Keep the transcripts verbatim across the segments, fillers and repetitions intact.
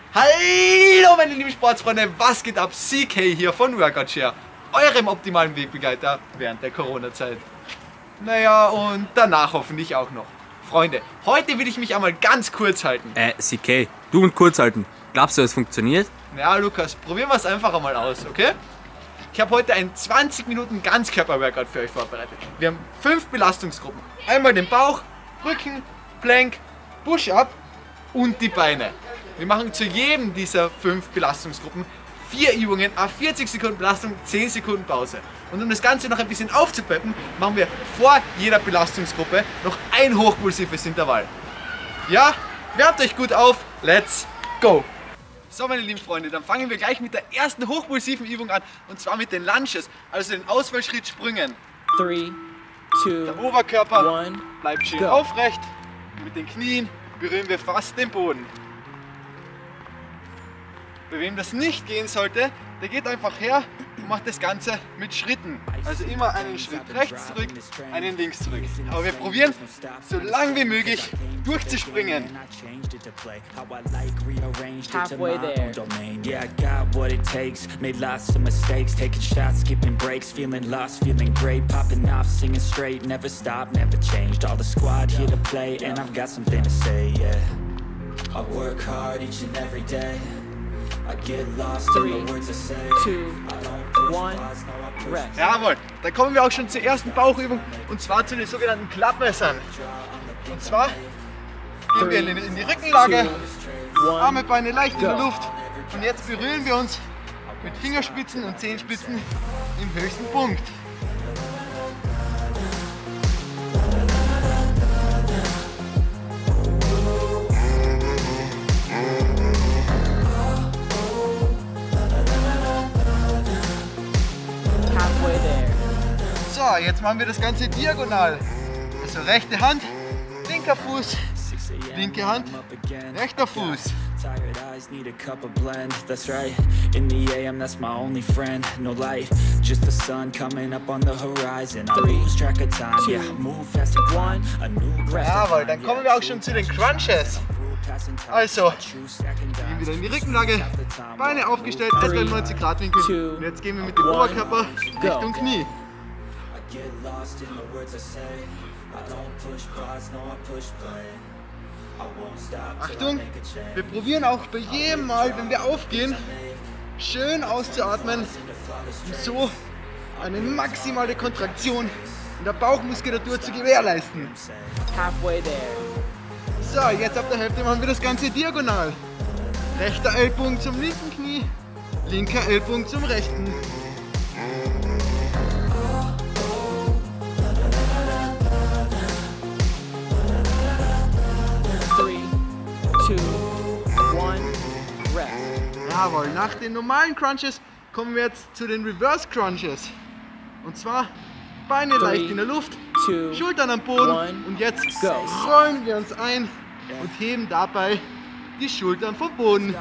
Hallo meine lieben Sportsfreunde, was geht ab? C K hier von Workout Share, eurem optimalen Wegbegleiter während der Corona-Zeit. Naja, und danach hoffentlich auch noch. Freunde, heute will ich mich einmal ganz kurz halten. Äh, C K, du und kurz halten. Glaubst du, es funktioniert? Ja, Lukas, probieren wir es einfach einmal aus, okay? Ich habe heute ein zwanzig Minuten Ganzkörper-Workout für euch vorbereitet. Wir haben fünf Belastungsgruppen. Einmal den Bauch, Rücken, Plank, Push-Up und die Beine. Wir machen zu jedem dieser fünf Belastungsgruppen vier Übungen, auf vierzig Sekunden Belastung, zehn Sekunden Pause. Und um das Ganze noch ein bisschen aufzupeppen, machen wir vor jeder Belastungsgruppe noch ein hochpulsives Intervall. Ja, wärmt euch gut auf, let's go! So meine lieben Freunde, dann fangen wir gleich mit der ersten hochpulsiven Übung an, und zwar mit den Lunges, also den Ausfallschritt Sprüngen. Three, two, der Oberkörper one, bleibt schön go. aufrecht, mit den Knien berühren wir fast den Boden. Bei wem das nicht gehen sollte, der geht einfach her und macht das Ganze mit Schritten. Also immer einen Schritt rechts zurück, einen links zurück. Aber wir probieren, so lang wie möglich durchzuspringen. halfway there. Yeah, I got what it takes. Made lots of mistakes, taking shots, skipping breaks, feeling lost, feeling great, popping off, singing straight, never stopped, never changed. All the squad here to play, and I've got something to say. Yeah, I work hard each and every day. I get lost Three, in the words I say. two, one, rest. Jawohl, dann kommen wir auch schon zur ersten Bauchübung, und zwar zu den sogenannten Klappmessern. Und zwar gehen wir in die, in die Rückenlage, Arme, Beine leicht in der Luft, und jetzt berühren wir uns mit Fingerspitzen und Zehenspitzen im höchsten Punkt. Halfway there. So, jetzt machen wir das Ganze diagonal. Also rechte Hand, linker Fuß, linke Hand, rechter Fuß. Tired eyes need a cup of blend, that's right. In the A M, that's my only friend. No light, just the sun coming up on the horizon. I lose track of time, yeah, move fast and climb. A new grass. Jawohl, dann kommen wir auch schon zu den Crunches. Also, gehen wieder in die Rückenlage, Beine aufgestellt, etwa im neunzig Grad Winkel. Und jetzt gehen wir mit dem Oberkörper Richtung Knie. Achtung, wir probieren auch bei jedem Mal, wenn wir aufgehen, schön auszuatmen, um so eine maximale Kontraktion in der Bauchmuskulatur zu gewährleisten. Halfway there. So, jetzt ab der Hälfte machen wir das Ganze diagonal. Rechter Ellbogen zum linken Knie, linker Ellbogen zum rechten. Three, two, one, rest. Jawohl, nach den normalen Crunches kommen wir jetzt zu den Reverse Crunches. Und zwar Beine Three, leicht in der Luft, two, Schultern am Boden, one, und jetzt go. rollen wir uns ein und heben dabei die Schultern vom Boden.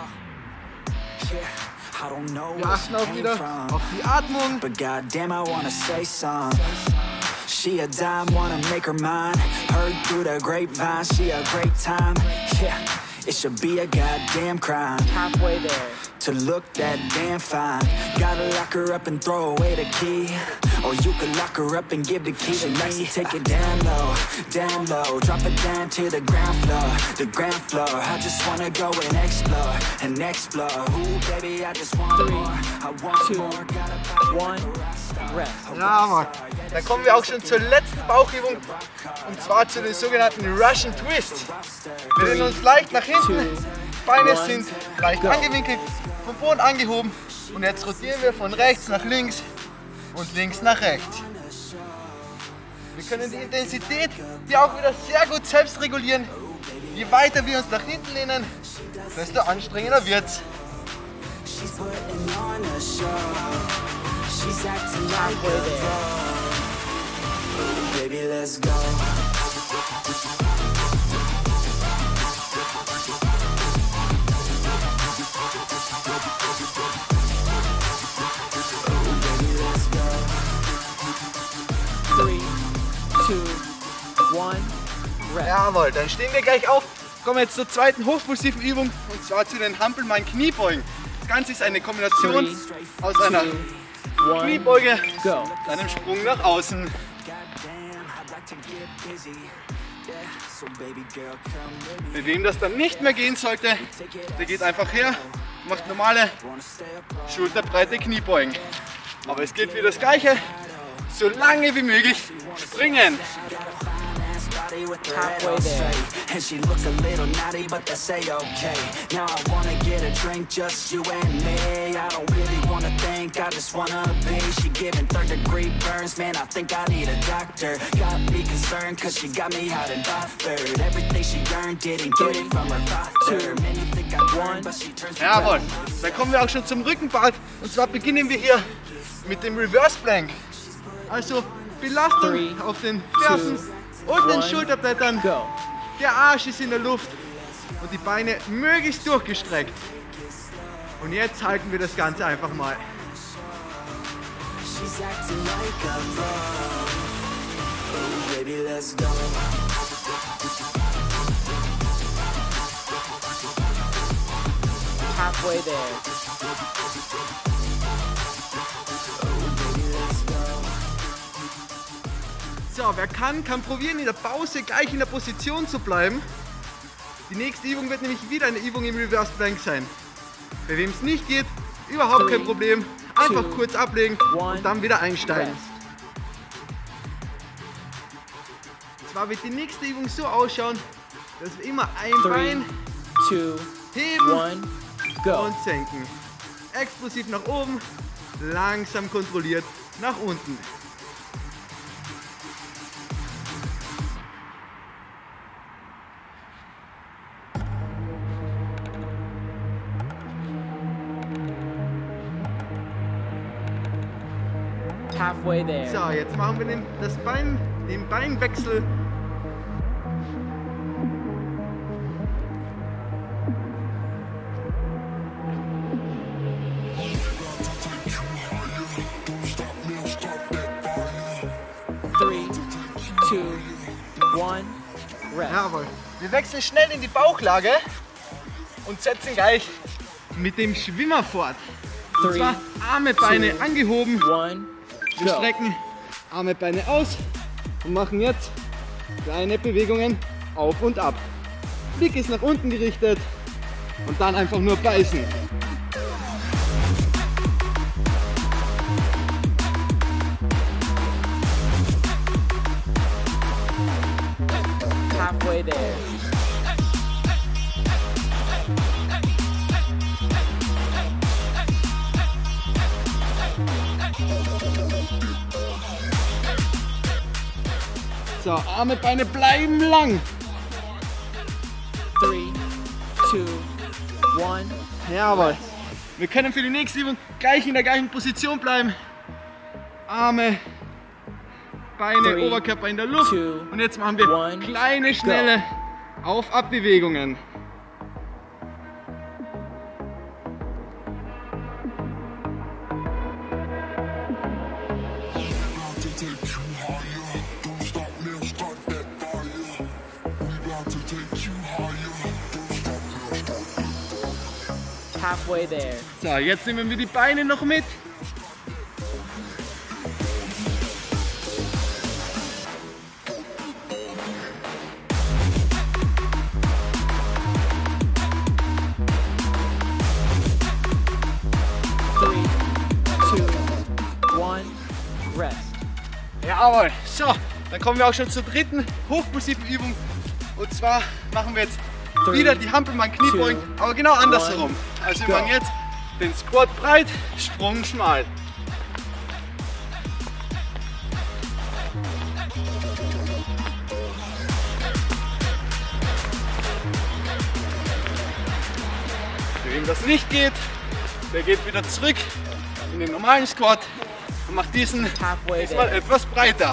Wir achten auch wieder auf die Atmung. But goddamn, I wanna say some. She a dime, wanna make her mine. Heard through the grapevine, she a great time. Yeah, it should be a goddamn crime Halfway there. to look that damn fine. Gotta lock her up and throw away the key. Or you could lock her up and give the key to me. Take it down low, down low. Drop it down to the ground floor, the ground floor. I just wanna go and explore, and explore. Ooh, baby, I just want Three, more. I want two, more. Gotta buy one, rest. Ja, Mann. Dann kommen wir auch schon zur letzten Bauchübung, und zwar zu den sogenannten Russian Twist. Wir drehen uns leicht nach hinten, Beine sind leicht angewinkelt, vom Boden angehoben, und jetzt rotieren wir von rechts nach links und links nach rechts. Wir können die Intensität hier auch wieder sehr gut selbst regulieren. Je weiter wir uns nach hinten lehnen, desto anstrengender wird's. She's putting on a show. She's acting like Halfway a there. pro. Baby, let's go. Three, two, one, rest. Jawohl, dann stehen wir gleich auf kommen wir jetzt zur zweiten hochpulsiven Übung und zwar zu den Hampelmann Kniebeugen. Das Ganze ist eine Kombination Three, aus einer two, one, Kniebeuge go. und einem Sprung nach außen. Mit wem das dann nicht mehr gehen sollte, der geht einfach her, macht normale schulterbreite Kniebeugen. Aber es geht wieder das Gleiche, so lange wie möglich springen. Halfway there. And she look a little naughty, but that's a-okay. Now I wanna get a drink, just you and me. I don't really wanna think, I just wanna be. She giving third degree burns, man, I think I need a doctor. Got me concerned, cause she got me hot and bothered. Everything she earned, didn't get it from her father. Man, you think I won, but she turns me Jawohl, dann kommen wir auch schon zum Rückenpart und zwar beginnen wir hier mit dem Reverse Plank. Also Belastung Three, auf den Fersen und den one, Schulterblättern. Go. Der Arsch ist in der Luft und die Beine möglichst durchgestreckt. Und jetzt halten wir das Ganze einfach mal. She's acting like a pro. Oh, baby, let's go. Halfway there. So, wer kann, kann probieren in der Pause gleich in der Position zu bleiben. Die nächste Übung wird nämlich wieder eine Übung im Reverse Plank sein. Bei wem es nicht geht, überhaupt Three, kein Problem. Einfach two, kurz ablegen one, und dann wieder einsteigen. Rest. Zwar wird die nächste Übung so ausschauen, dass wir immer ein Three, Bein two, heben one, go. und senken. Explosiv nach oben, langsam kontrolliert nach unten. Halfway there. So, jetzt machen wir den, das Bein, den Beinwechsel. Three, two, one, rest. Jawohl. Wir wechseln schnell in die Bauchlage und setzen gleich mit dem Schwimmer fort. Und Three, zwar Arme, Beine two, angehoben. one, Wir go. strecken Arme, Beine aus und machen jetzt kleine Bewegungen auf und ab. Blick ist nach unten gerichtet und dann einfach nur beißen. Halfway there. So, Arme, Beine bleiben lang. Three, two, one. Jawohl. Wir können für die nächste Übung gleich in der gleichen Position bleiben. Arme, Beine, Three, Oberkörper in der Luft. two, Und jetzt machen wir one, kleine, schnelle Auf-Ab-Bewegungen. Halfway there. So, jetzt nehmen wir die Beine noch mit. Three, two, one, rest. Jawohl. So, dann kommen wir auch schon zur dritten hochpulsiven Übung. Und zwar machen wir jetzt Three, wieder die Hampelmann Kniebeugen, two, aber genau andersherum. one, Also wir go. machen jetzt den Squat breit, Sprung schmal. Für wen das nicht geht, der geht wieder zurück in den normalen Squat und macht diesen Halfway diesmal there. etwas breiter.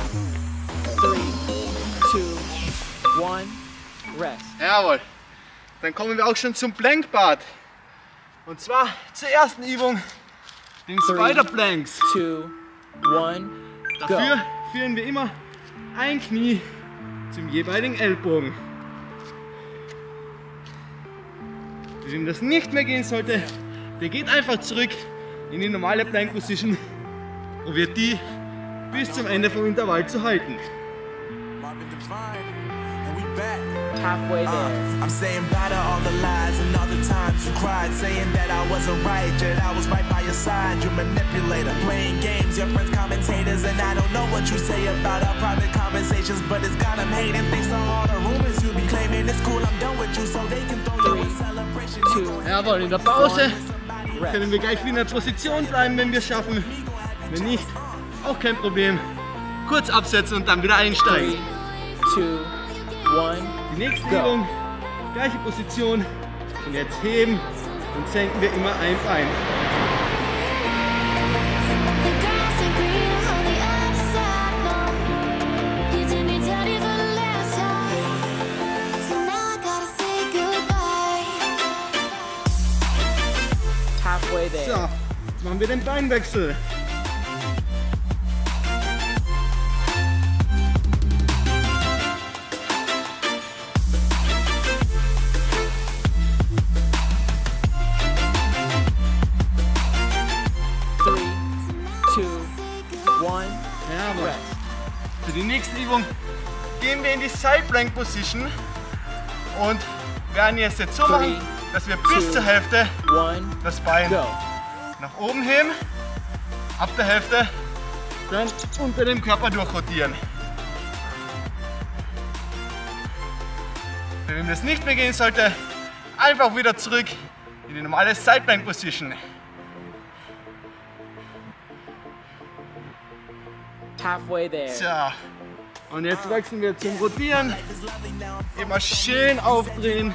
Three, two, one, rest. Jawohl. dann kommen wir auch schon zum Plank Part. Und zwar zur ersten Übung, den Spider Planks. Two, one, go. Dafür führen wir immer ein Knie zum jeweiligen Ellbogen. Wem das nicht mehr gehen sollte, der geht einfach zurück in die normale Plank Position und wird die bis zum Ende vom Intervall zu halten. Halfway there. Uh, I'm saying bye to all the lies and all the times you cried, saying that I wasn't right, yet I was right by your side. You manipulator, playing games, your friends commentators, and I don't know what you say about our private conversations, but it's got them hating. Thanks to all the rumors you be claiming. It's cool, I'm done with you, so they can throw you a celebration. Two, Jawohl, in der Pause können wir gleich wieder in der Position bleiben, wenn wir es schaffen. Wenn nicht, auch kein Problem. Kurz absetzen und dann wieder einsteigen. three, two, one. Die nächste Übung, gleiche Position. Und jetzt heben und senken wir immer ein Bein. The grass ain't greener on the other side, no. You did me dirty for the last time, so now I gotta say goodbye. Halfway there. So, jetzt machen wir den Beinwechsel. Three, two, one. Jawohl. Für die nächste Übung gehen wir in die Side Plank Position und werden jetzt jetzt so machen, dass wir bis zur Hälfte One, das Bein go. nach oben heben, ab der Hälfte dann unter dem Körper durchrotieren. Wenn das nicht mehr gehen sollte, einfach wieder zurück in die normale Side Plank Position. Halfway there. Tja, und jetzt wechseln wir zum Rotieren. Immer schön aufdrehen.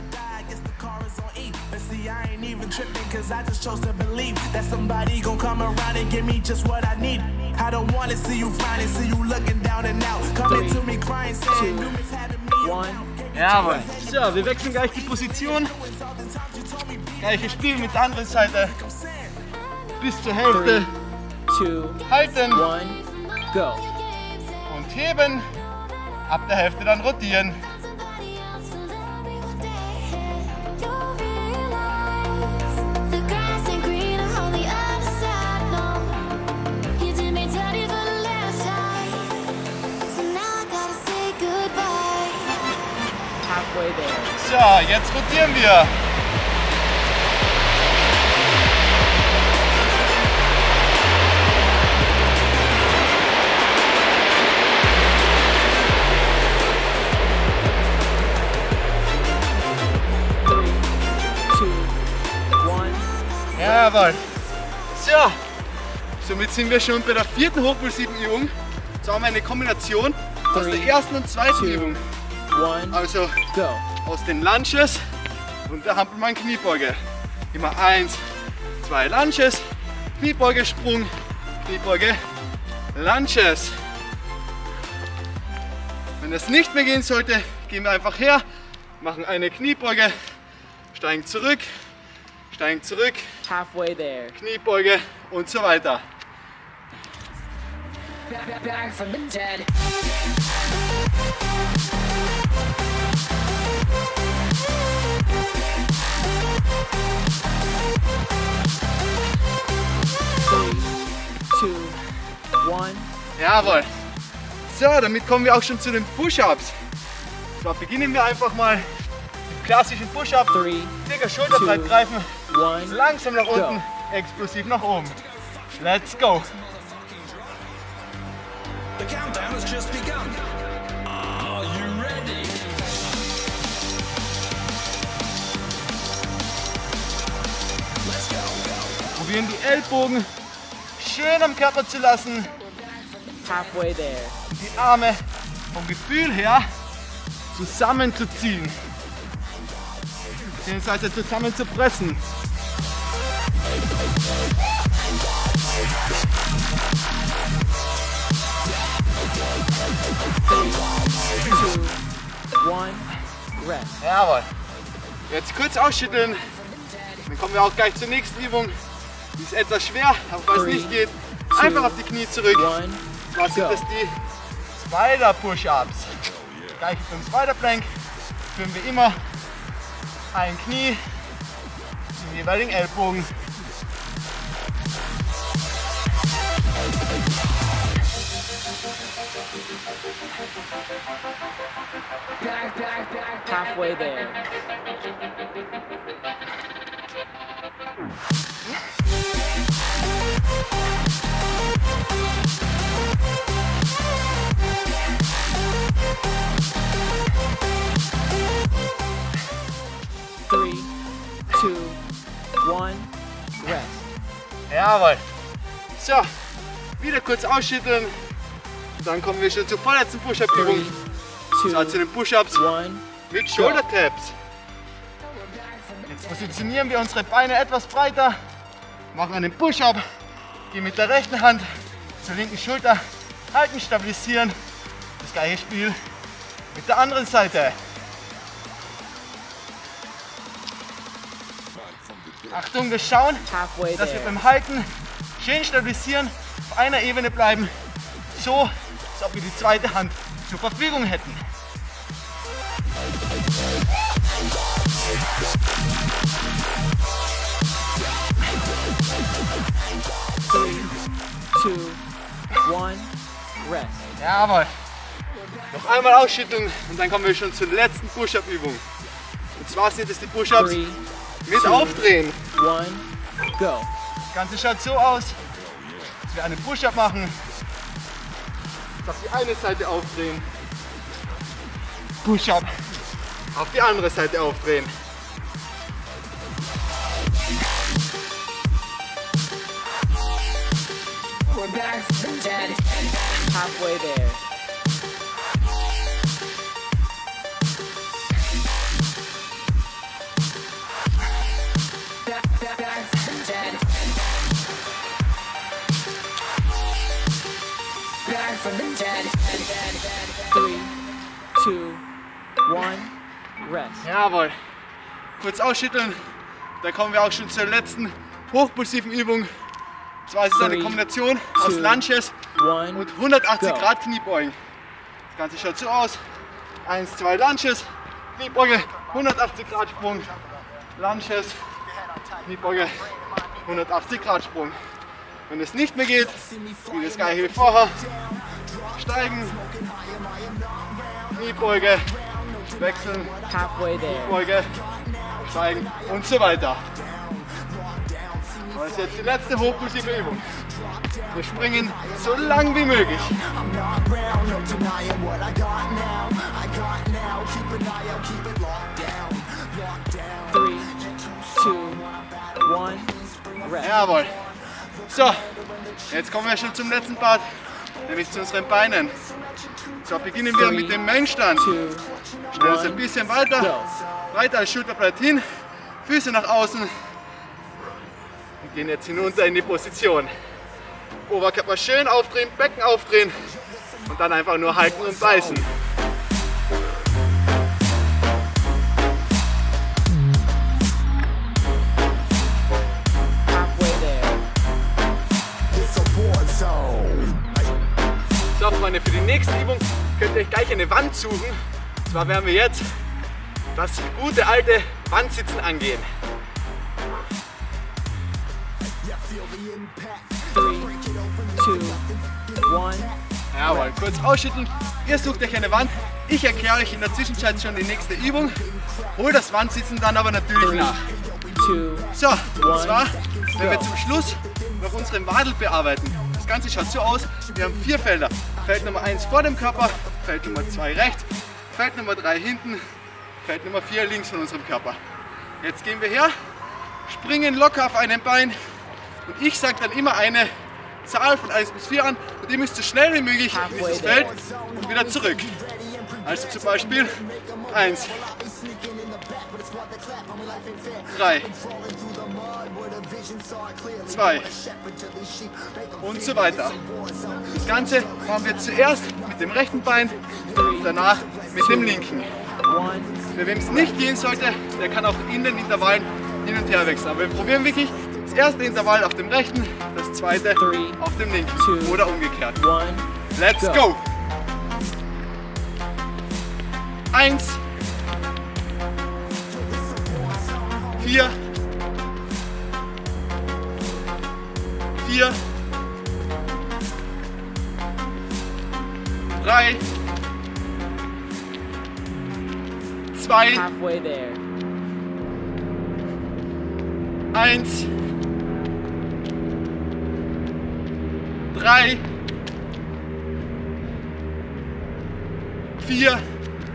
I ain't even tripping, cause I just chose to believe that somebody gon' come around and give me just what I need. I don't wanna see you frowning, see you looking down and out. Coming to me crying, saying you miss having me One. Jawohl. So, wir wechseln gleich die Position. Gleiches Spiel mit der anderen Seite. Bis zur Hälfte. Two, Halten one, go. und heben. Ab der Hälfte dann rotieren. Somebody else to love me one day. You'll realize the grass ain't greener on the other side, no. You did me dirty for the last time, so now I gotta say goodbye. Halfway there. So, jetzt rotieren wir. Three, two, one. Jawohl. So, somit sind wir schon bei der vierten Hochpulsübung. Jetzt haben wir eine Kombination aus der ersten und zweiten Two. Übung. One, Also go. aus den Lunges und der Hampelmann Kniebeuge. Immer eins, zwei Lunges, Kniebeuge, Sprung, Kniebeuge, Lunges. Wenn das nicht mehr gehen sollte, gehen wir einfach her, machen eine Kniebeuge, steigen zurück, steigen zurück, Halfway there. Kniebeuge und so weiter. Back from the dead. Three, two, one. Jawohl. So, damit kommen wir auch schon zu den Push-Ups. So, beginnen wir einfach mal mit klassischen Push-Up. Three, Circa schulterbreit two, greifen, one. langsam nach Go. unten, explosiv nach oben. Let's go. The countdown has just begun. Are you ready? Let's go. Probieren die Ellbogen schön am Körper zu lassen, Halfway there. die Arme vom Gefühl her zusammenzuziehen. Beziehungsweise zusammen zu pressen. Three, two, one. Rest. Jawohl. Jetzt kurz ausschütteln. Dann kommen wir auch gleich zur nächsten Übung. Die ist etwas schwer, aber falls es nicht geht, einfach auf die Knie zurück. One, Was sind go. das die Spider Push-Ups? Gleich beim Spider Plank führen wir immer ein Knie zum jeweiligen Ellbogen. Back, back, back, Halfway there. Three, two, one, rest. Jawohl. So, wieder kurz ausschütteln. Dann kommen wir schon zur vorletzten Push-Up-Übung. Three, Zwar zu two, den Push-Ups one, mit Shoulder Taps. Jetzt positionieren wir unsere Beine etwas breiter, machen einen Push-Up, gehen mit der rechten Hand zur linken Schulter, halten, stabilisieren. Das gleiche Spiel mit der anderen Seite. Achtung, wir schauen, halfway dass wir there. beim Halten schön stabilisieren, auf einer Ebene bleiben, so als ob wir die zweite Hand zur Verfügung hätten. Three, two, one, rest. Jawohl. Noch einmal ausschütteln und dann kommen wir schon zur letzten Push-Up-Übung. Und zwar sind es die Push-Ups Three, mit Aufdrehen. one, go. Das Ganze schaut so aus, dass wir einen Push-Up machen, auf die eine Seite aufdrehen, Push-Up, auf die andere Seite aufdrehen. we're back from the dead. Halfway there. Back, back, back from the dead. Back from the dead. Three, two, one, rest. Jawohl. Kurz ausschütteln, dann kommen wir auch schon zur letzten hochpulsiven Übung. Und zwar ist es eine Three, Kombination aus two, Lunges One, und hundertachtzig go. Grad Kniebeugen. Das Ganze schaut so aus. Eins, zwei Lunges, Kniebeuge, hundertachtzig Grad Sprung, Lunges, Kniebeuge, hundertachtzig Grad Sprung. Wenn es nicht mehr geht, wie das gleiche wie vorher. Steigen, Kniebeuge, wechseln, halfway there. Kniebeuge, steigen und so weiter. Das ist jetzt die letzte hochpulsive Übung. Wir springen so lang wie möglich. Three, two, one, rest. Jawohl. So, jetzt kommen wir schon zum letzten Part, nämlich zu unseren Beinen. So, beginnen wir mit dem Main-Stand. Two, Stellen uns ein one, bisschen weiter, go. weiter als Schulterbrett hin, Füße nach außen und gehen jetzt hinunter in die Position. Oberkörper schön aufdrehen, Becken aufdrehen und dann einfach nur halten und beißen. Halfway there. So Freunde, für die nächste Übung könnt ihr euch gleich eine Wand suchen. Und zwar werden wir jetzt das gute alte Wandsitzen angehen. Three, two, one. Jawohl, kurz ausschütteln. Ihr sucht euch eine Wand. Ich erkläre euch in der Zwischenzeit schon die nächste Übung. Hol das Wandsitzen dann aber natürlich nach. Two, So, und zwar, wenn wir zum Schluss noch unseren Wadel bearbeiten. Das Ganze schaut so aus, wir haben vier Felder. Feld Nummer eins vor dem Körper, Feld Nummer zwei rechts, Feld Nummer drei hinten, Feld Nummer vier links von unserem Körper. Jetzt gehen wir her, springen locker auf einem Bein und ich sage dann immer eine Zahl von eins bis vier an und ihr müsst so schnell wie möglich in dieses Feld und wieder zurück. Also zum Beispiel eins, drei, zwei und so weiter. Das Ganze machen wir zuerst mit dem rechten Bein und danach mit dem linken. one, Für wem es nicht gehen sollte, der kann auch in den Intervallen hin und her wechseln. Aber wir probieren wirklich das erste Intervall auf dem rechten, das zweite Three, auf dem linken two, oder umgekehrt. one, Let's go. go! Eins, vier, vier, drei, zwei, halfway there. eins, drei, vier,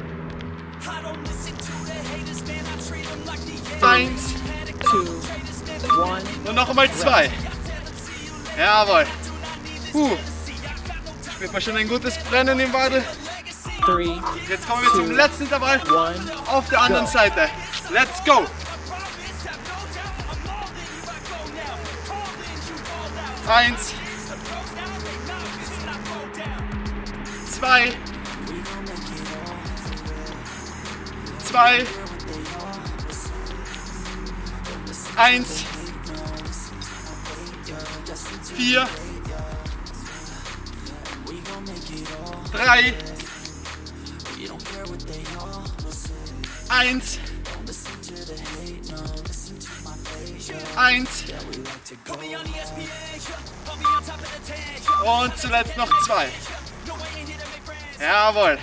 eins Two, one, und noch einmal zwei. Jawohl. Puh. Spürt man schon ein gutes Brennen im Wadel. three, Jetzt kommen wir zum letzten Intervall one, auf der anderen go. Seite. Let's go! Eins, zwei, zwei, eins, vier, drei, eins, eins und zuletzt noch zwei. Jawohl.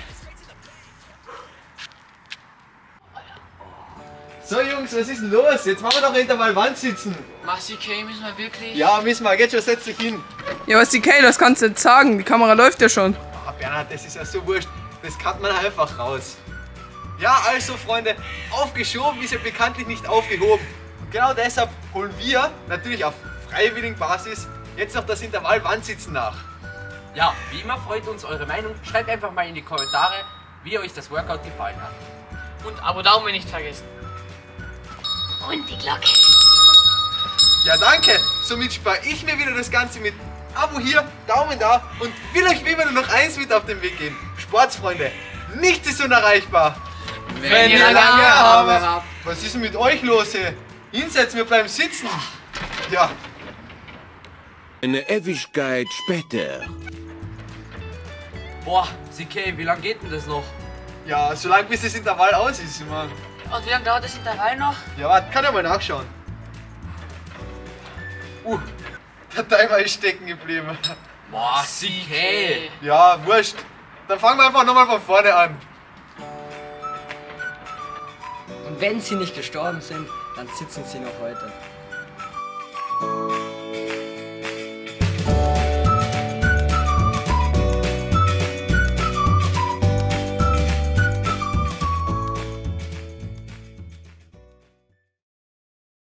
So Jungs, was ist denn los? Jetzt machen wir doch Intervall Wand sitzen. Machst okay, müssen wir wirklich? Ja, müssen wir. Geht schon, setz dich hin. Ja, was die Kay, das kannst du nicht sagen. Die Kamera läuft ja schon. Ah, Bernhard, das ist ja so wurscht. Das kann man einfach raus. Ja, also Freunde, aufgeschoben ist ja bekanntlich nicht aufgehoben. Und genau deshalb holen wir, natürlich auf freiwilligen Basis, jetzt noch das Intervall Wandsitzen nach. Ja, wie immer freut uns eure Meinung. Schreibt einfach mal in die Kommentare, wie euch das Workout gefallen hat. Und Abo, Daumen nicht vergessen. Und die Glocke. Ja, danke. Somit spare ich mir wieder das Ganze mit Abo hier, Daumen da und will euch wie immer nur noch eins mit auf den Weg geben. Sportsfreunde, nichts ist unerreichbar. Wenn, ihr lange Arme habt. Was ist denn mit euch los hier? Hinsetzen, wir bleiben sitzen. Ja. Eine Ewigkeit später. Boah, C K, wie lange geht denn das noch? Ja, solange bis das Intervall aus ist immer. Und wie lange dauert das Intervall noch? Ja, warte, kann ja mal nachschauen. Uh, der Timer ist stecken geblieben. Boah, C K. Ja, wurscht. Dann fangen wir einfach nochmal von vorne an. Und wenn sie nicht gestorben sind, dann sitzen sie noch heute.